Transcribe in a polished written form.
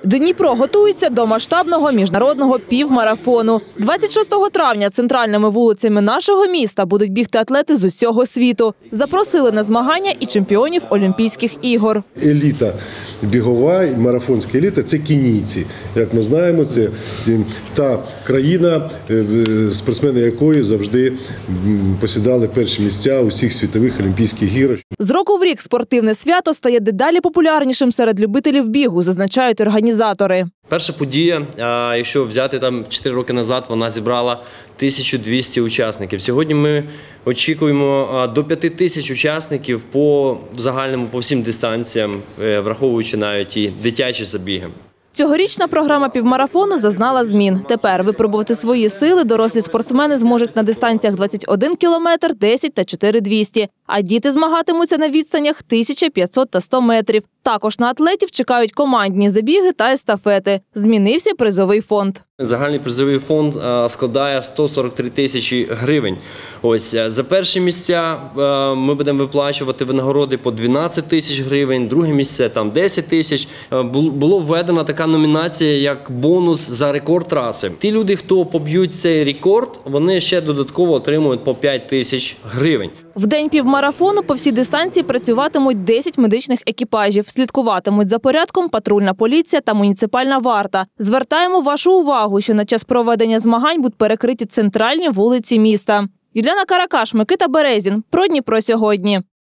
Дніпро готується до масштабного міжнародного півмарафону. 26 травня центральними вулицями нашого міста будуть бігти атлети з усього світу. Запросили на змагання і чемпіонів Олімпійських ігор. Еліта бігова, марафонська еліта – це кенійці. Як ми знаємо, це та країна, спортсмени якої завжди посідали перші місця у всіх світових Олімпійських іграх. З року в рік спортивне свято стає дедалі популярнішим серед любителів бігу, зазначають організатори. Перша подія, якщо взяти 4 роки назад, вона зібрала 1200 учасників. Сьогодні ми очікуємо до 5000 учасників по загальному, по всім дистанціям, враховуючи навіть і дитячі забіги. Цьогорічна програма півмарафону зазнала змін. Тепер випробувати свої сили дорослі спортсмени зможуть на дистанціях 21 кілометр, 10 та 4200. А діти змагатимуться на відстанях 1500 та 100 метрів. Також на атлетів чекають командні забіги та естафети. Змінився призовий фонд. Загальний призовий фонд складає 143 тисячі гривень. Ось за перші місця ми будемо виплачувати винагороди по 12 тисяч гривень, друге місце – 10 тисяч. Було введена така номінація, як бонус за рекорд траси. Ті люди, хто поб'ють цей рекорд, вони ще додатково отримують по 5 тисяч гривень. В день півмарафону по всій дистанції працюватимуть 10 медичних екіпажів. Слідкуватимуть за порядком патрульна поліція та муніципальна варта. Звертаємо вашу увагу, що на час проведення змагань будуть перекриті центральні вулиці міста. Юліана Каракаш, Микита Березін. Про Дніпро сьогодні.